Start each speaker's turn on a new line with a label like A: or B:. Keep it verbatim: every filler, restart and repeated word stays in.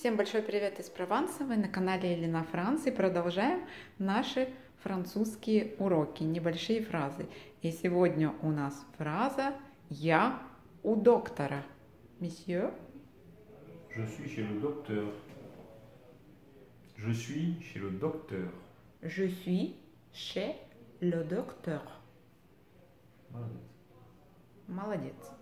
A: Всем большой привет из Прованса, вы на канале Елена Франц и продолжаем наши французские уроки, небольшие фразы. И сегодня у нас фраза «Я у доктора». Месье?
B: Je suis chez le docteur. Je suis chez le docteur.
A: Je suis chez le docteur.
B: Молодец.
A: Молодец.